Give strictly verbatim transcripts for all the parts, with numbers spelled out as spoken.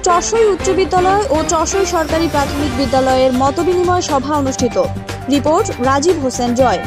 চশই উচ্চ বিদ্যালয় ও চশই সরকারি প্রাথমিক বিদ্যালয়ের মতবিনিময় সভা অনুষ্ঠিত। রিপোর্ট রাজীব হোসেন জয়।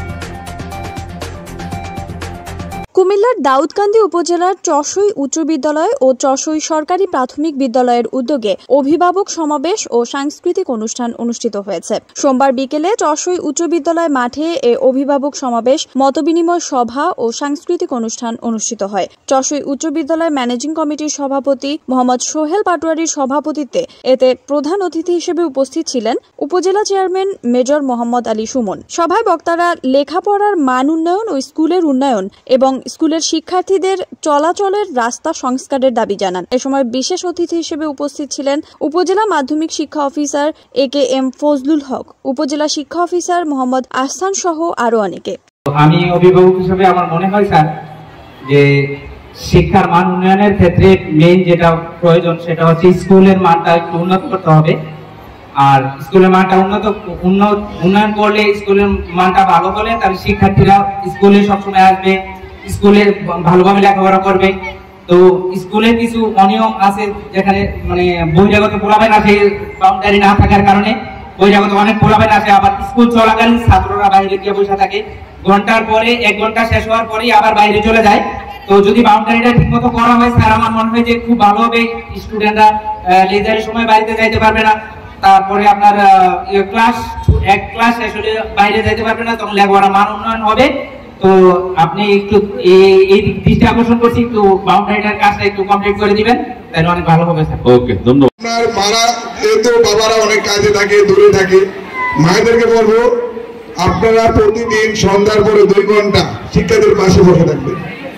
কুমিল্লার দাউদকান্দি উপজেলার চশই উচ্চ বিদ্যালয় ও চশই সরকারি প্রাথমিক বিদ্যালয়ের উদ্যোগে অভিভাবক সমাবেশ ও সাংস্কৃতিক অনুষ্ঠান অনুষ্ঠিত হয়েছে। সোমবার বিকেলে চশই উচ্চ বিদ্যালয় মাঠে এ অভিভাবক সমাবেশ, মতবিনিময় সভা ও সাংস্কৃতিক অনুষ্ঠান অনুষ্ঠিত হয়। চশই উচ্চ বিদ্যালয় ম্যানেজিং কমিটির সভাপতি মোহাম্মদ সোহেল পাটোয়ারির সভাপতিত্বে এতে প্রধান অতিথি হিসেবে উপস্থিত ছিলেন উপজেলা চেয়ারম্যান মেজর মোহাম্মদ আলী সুমন। সভায় বক্তারা লেখাপড়ার মান উন্নয়ন ও স্কুলের উন্নয়ন এবং স্কুলের শিক্ষার্থীদের চলাচলের রাস্তা সংস্কারের দাবি জানান। এ সময় বিশেষ অতিথি হিসেবে উপস্থিত ছিলেন উপজেলা মাধ্যমিক শিক্ষা officer A K M Fazlul Haque, উপজেলা শিক্ষা অফিসার মোহাম্মদ আহসান সহ আরো অনেকে। আমি অভিভাবক হিসেবে আমার মনে হয় স্যার যে শিক্ষার মান উন্নয়নের ক্ষেত্রে মেইন যেটা প্রয়োজন সেটা হচ্ছে স্কুলের মানটা একটু উন্নত করতে হবে। আর স্কুলের মানটা উন্নত উন্নয়ন করলে স্কুলের মানটা ভালো হলে তাহলে শিক্ষার্থীরা স্কুলে সবসময় আসবে, স্কুলে ভালোভাবে লেখাপড়া করবে। তো স্কুলে কিছু অনিয়ম আছে, যেখানে মানে বহিরাগত পোলাবেন আছে, বাউন্ডারি না থাকার কারণে বহিরাগত অনেক পোলাবেন আছে। আবার স্কুল চলাকালীন ছাত্ররা বাইরে গিয়ে বসে থাকে, ঘন্টার পরে এক ঘন্টা শেষ হওয়ার পরেই আবার বাইরে চলে যায়। তো যদি বাউন্ডারিটা ঠিক মতো করা হয় স্যার, আমার মনে হয় যে খুব ভালো হবে। স্টুডেন্টরা লেজারের সময় বাড়িতে যাইতে পারবে না, তারপরে আপনার ক্লাস এক ক্লাস শেষ হলে বাইরে যাইতে পারবে না, তখন লেখাপড়ার মান উন্নয়ন হবে। তো আপনি একটু এই দৃষ্টি আকর্ষণ করছি, একটু বাউন্ডারিটার কাজটা একটু কমপ্লিট করে দিবেন, তাহলে অনেক ভালো হবে স্যার। ওকে, ধন্যবাদ। আপনার মারা যেহেতু বাবারা অনেক কাজে থাকে, দূরে থাকে, মায়েদেরকে বলবো আপনারা প্রতিদিন সন্ধ্যার পরে দুই ঘন্টা শিক্ষার্থীদের পাশে বসে থাকবেন।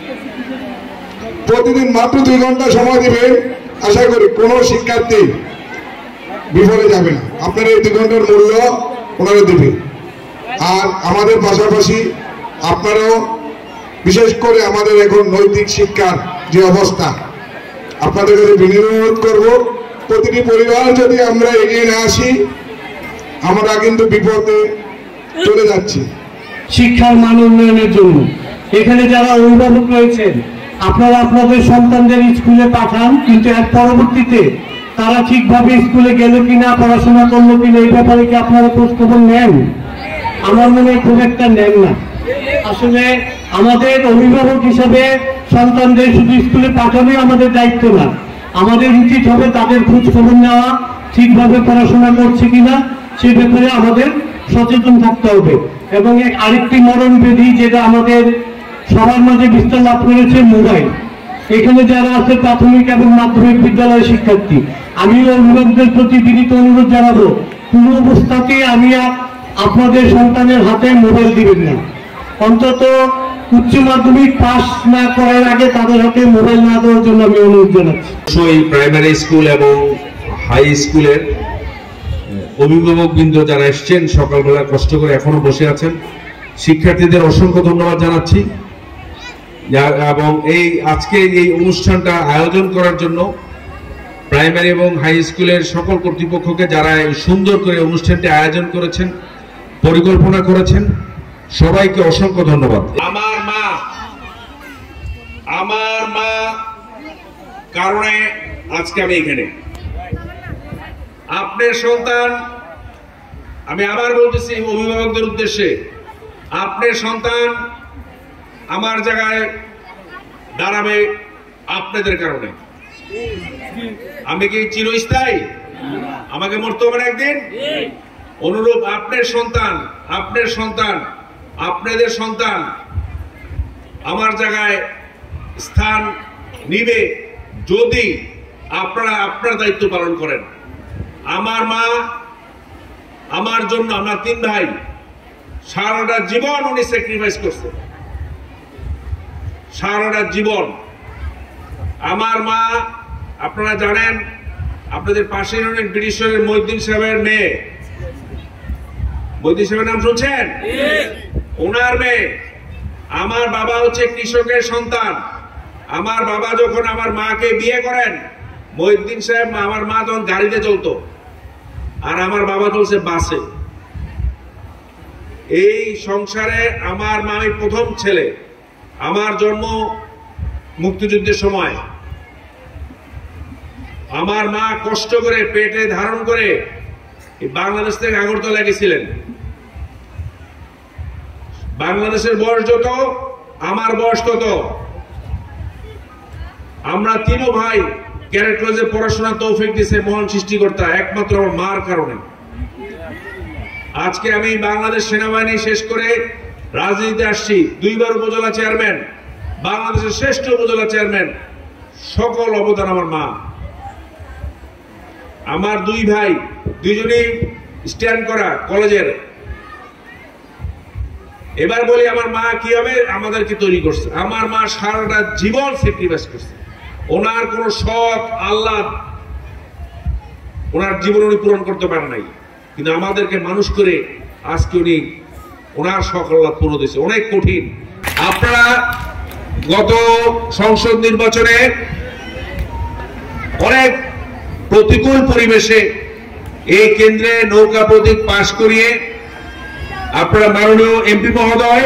প্রতিদিন মাত্র দুই ঘন্টা সময় দিবেন, আশা করি কোনো শিক্ষার্থী বিফলে যাবে না। আপনারা এই দুই ঘন্টার মূল্য ওনারা দেবে। আর আমাদের পাশাপাশি আপনারাও, বিশেষ করে আমাদের এখন নৈতিক শিক্ষার যে অবস্থা, আপনাদের কাছে বিনিয়োগ করব, প্রতিটি পরিবার যদি আমরা এগিয়ে না আসি আমরা কিন্তু বিপদে চলে যাচ্ছি। শিক্ষার মান উন্নয়নের জন্য এখানে যারা অভিভাবক রয়েছেন, আপনারা আপনাদের সন্তানদের স্কুলে পাঠান, কিন্তু এর পরবর্তীতে তারা ঠিকভাবে স্কুলে গেল কিনা, পড়াশোনা করলো কিনা, এই ব্যাপারে কি আপনারা খোঁজখবর নেন? আমার মনে হয় খুব একটা নেন না। আসলে আমাদের অভিভাবক হিসাবে সন্তানদের শুধু স্কুলে পাঠানোই আমাদের দায়িত্ব না, আমাদের উচিত হবে তাদের খোঁজ খবর নেওয়া, ঠিকভাবে পড়াশোনা করছে কিনা সে ব্যাপারে আমাদের সচেতন থাকতে হবে। এবং এক আরেকটি মরণ ব্যাধি যেটা আমাদের সবার মাঝে বিস্তার লাভ করেছে, মোবাইল। এখানে যারা আছে প্রাথমিক এবং মাধ্যমিক বিদ্যালয়ের শিক্ষার্থী, আমিও অভিভাবকদের প্রতি বিনীত অনুরোধ জানাবো, কোন অবস্থাতে আমি আপনাদের সন্তানের হাতে মোবাইল দিবেন না। অন্তত উচ্চ মাধ্যমিক পাস না করার আগে তাদের হাতে মোবাইল না দেওয়ার জন্য আমি অনুরোধ জানাচ্ছি। প্রাইমারি স্কুল এবং হাই স্কুলের অভিভাবক বৃন্দ যারা এসছেন, সকালবেলা কষ্ট করে এখনো বসে আছেন, শিক্ষার্থীদের অসংখ্য ধন্যবাদ জানাচ্ছি। এবং এই আজকে এই অনুষ্ঠানটা আয়োজন করার জন্য প্রাইমারি এবং হাই স্কুলের সকল কর্তৃপক্ষকে, যারা সুন্দর করে অনুষ্ঠানটি আয়োজন করেছেন, পরিকল্পনা করেছেন, সবাইকে অসংখ্য ধন্যবাদ। আমার মা আমার মা কারণে আজকে আমি এখানে। আপনার সন্তান, আমি আবার বলতেছি অভিভাবকদের উদ্দেশ্যে, আপনার সন্তান আমার জায়গায় দাঁড়াবে আপনাদের কারণে। আমি কি চিরস্থায়ী? আমাকে মরতে হবে একদিন। অনুরূপ আপনার সন্তান আপনার সন্তান আপনাদের সন্তান আমার জায়গায় স্থান নিবে যদি আপনারা আপনার দায়িত্ব পালন করেন। আমার মা আমার জন্য, আমরা তিন ভাই, সারাটা জীবন উনি স্যাক্রিফাইস করছে, সারাটা জীবন। আমার মা, আপনারা জানেন, আপনাদের পাশে ব্রিটিশের মহিউদ্দিন সাহেবের মেয়ে, মহিউদ্দিন সাহেবের নাম শুনছেন? ওনার মেয়ে। আমার বাবা হচ্ছে কৃষকের সন্তান। আমার বাবা যখন আমার মাকে বিয়ে করেন, মহিউদ্দিন সাহেব, আমার মা তখন গাড়িতে চলতো আর আমার বাবা চলছে বাসে। এই সংসারে আমার মা প্রথম ছেলে। আমার জন্ম মুক্তিযুদ্ধের সময়। আমার মা কষ্ট করে পেটে ধারণ করে বাংলাদেশ থেকে আগরতলা গেছিলেন। বাংলাদেশের বয়স যত, আমার বয়স তত। আমরা তিনও ভাই ক্যাডেট কলেজে পড়াশোনা তৌফিক দিয়েছে মহান সৃষ্টিকর্তা, একমাত্র আমার মার কারণে। আজকে আমি বাংলাদেশ সেনাবাহিনী শেষ করে রাজনীতিতে আসছি, দুইবার উপজেলা চেয়ারম্যান, বাংলাদেশের শ্রেষ্ঠ উপজেলা চেয়ারম্যান, সকল অবদান আমার মা। আমার দুই ভাই দুইজনেই স্ট্যান্ড করা কলেজের। এবার বলি আমার মা কিভাবে আমাদেরকে তৈরি করছে। আমার মা সারাটা জীবন স্যাক্রিফাইস করছে। ওনার কোন শখ আল্লাহ ওনার জীবন উনি পূরণ করতে পারেন নাই, কিন্তু আমাদেরকে মানুষ করে আজকে উনি ওনার শখ আল্লাহ পূরণ দিয়েছে। অনেক কঠিন। আপনারা গত সংসদ নির্বাচনে অনেক প্রতিকূল পরিবেশে এই কেন্দ্রে নৌকা প্রতীক পাশ করিয়ে আপনারা মাননীয় এমপি মহোদয়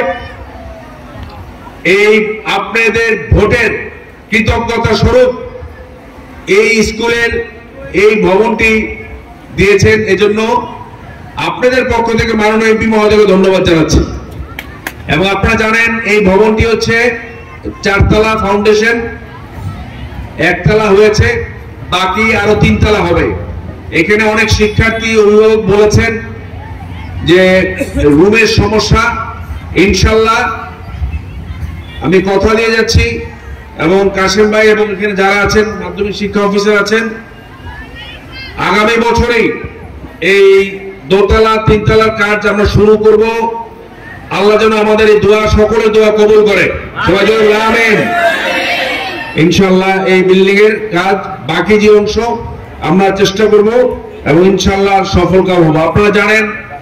এই আপনাদের ভোটের কৃতজ্ঞতা স্বরূপ এই স্কুলের এই ভবনটি দিয়েছেন। এজন্য আপনাদের পক্ষ থেকে মাননীয় এমপি মহোদয়কে ধন্যবাদ জানাচ্ছি। এবং আপনারা জানেন এই ভবনটি হচ্ছে চারতলা ফাউন্ডেশন, একতলা হয়েছে, বাকি আরো তিনতলা হবে। এখানে অনেক শিক্ষার্থী অভিভাবক বলেছেন যে রুমের সমস্যা। ইনশাল্লাহ আমি কথা দিয়ে যাচ্ছি, এবং কাশেম ভাই এবং এখানে যারা আছেন মাধ্যমিক শিক্ষা অফিসার আছেন, আগামী বছরেই এই দোতলা তিনতলার কাজ আমরা শুরু করব। আল্লাহ যেন আমাদের এই দোয়া, সকলের দোয়া কবুল করে। আমিন। ইনশাল্লাহ এই বিল্ডিং এর কাজ বাকি যে অংশ আমরা চেষ্টা করব এবং ইনশাল্লাহ সফল কাম হবো। আপনারা জানেন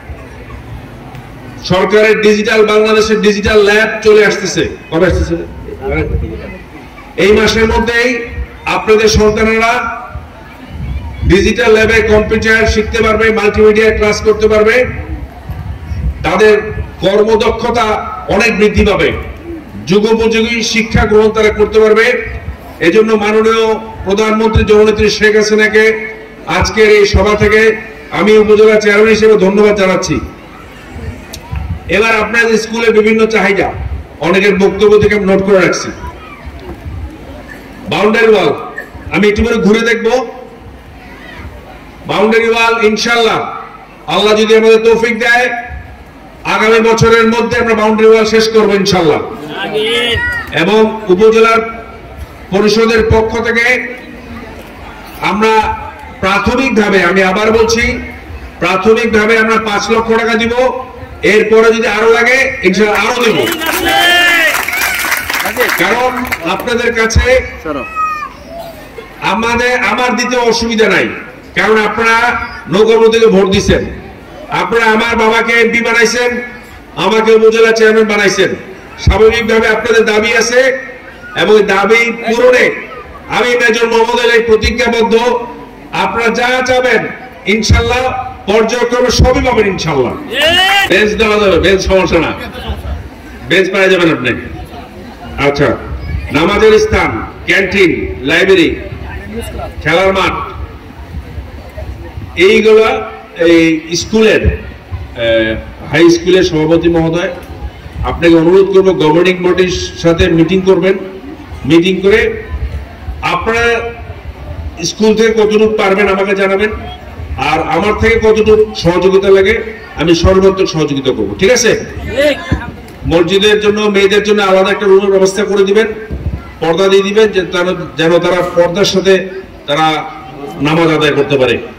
সরকারের ডিজিটাল বাংলাদেশের ডিজিটাল ল্যাব চলে আসতেছে। কবে আসতেছে? এই মাসের মধ্যেই আপনাদের সন্তানেরা ডিজিটাল ল্যাবে কম্পিউটার শিখতে পারবে, মাল্টিমিডিয়া ক্লাস করতে পারবে, তাদের কর্মদক্ষতা অনেক বৃদ্ধি পাবে, যুগোপযোগী শিক্ষা গ্রহণ তারা করতে পারবে। এজন্য মাননীয় প্রধানমন্ত্রী জননেত্রী শেখ হাসিনাকে আজকের এই সভা থেকে আমি উপজেলা চেয়ারম্যান হিসেবে ধন্যবাদ জানাচ্ছি। এবার আপনাদের স্কুলে বিভিন্ন চাহিদা অনেকের বক্তব্য থেকে নোট করে রাখছি। বাউন্ডারি ওয়াল আমি একটু করে ঘুরে দেখবো। বাউন্ডারি ওয়াল ইনশাল্লাহ আল্লাহ যদি আমাদের তৌফিক দেয় আগামী বছরের মধ্যে আমরা বাউন্ডারি ওয়াল শেষ করবো ইনশাল্লাহ। এবং উপজেলার পরিষদের পক্ষ থেকে আমরা প্রাথমিকভাবে, আমি আবার বলছি, প্রাথমিকভাবে আমরা পাঁচ লক্ষ টাকা দিব। এরপরে যদি আরো লাগে ইনশাল্লাহ আরো দেব, কারণ আপনাদের কাছে আমাদের আমার দিতে অসুবিধা নাই, কারণ আপনারা নৌকা প্রতীকে ভোট দিচ্ছেন। আপনারা আমার বাবাকে এমপি বানাইছেন, আমাকে উপজেলা চেয়ারম্যান বানাইছেন। স্বাভাবিকভাবে আপনাদের দাবি আছে এবং দাবি পূরণে আমি মেজর মোহাম্মদ আলী প্রতিজ্ঞাবদ্ধ। আপনারা যা চাবেন ইনশাল্লাহ পর্যায়ক্রমে সবই পাবেন ইনশাল্লাহ। বেঞ্চ দেওয়া যাবে, বেঞ্চ সমস্যা না, বেঞ্চ পাওয়া যাবেন আপনি। আচ্ছা, নামাজের স্থান, ক্যান্টিন, লাইব্রেরি, খেলার মাঠ, এইগুলা এই স্কুলের হাই স্কুলের সভাপতি মহোদয় আপনাকে অনুরোধ করবো গভর্নিং বডির সাথে মিটিং করবেন। মিটিং করে আপনারা স্কুল থেকে কতটুকু পারবেন আমাকে জানাবেন, আর আমার থেকে কতটুকু সহযোগিতা লাগে আমি সর্বাত্মক সহযোগিতা করবো। ঠিক আছে? মসজিদের জন্য মেয়েদের জন্য আলাদা একটা রুমের ব্যবস্থা করে দিবেন, পর্দা দিয়ে দিবেন যেন তারা পর্দার সাথে তারা নামাজ আদায় করতে পারে।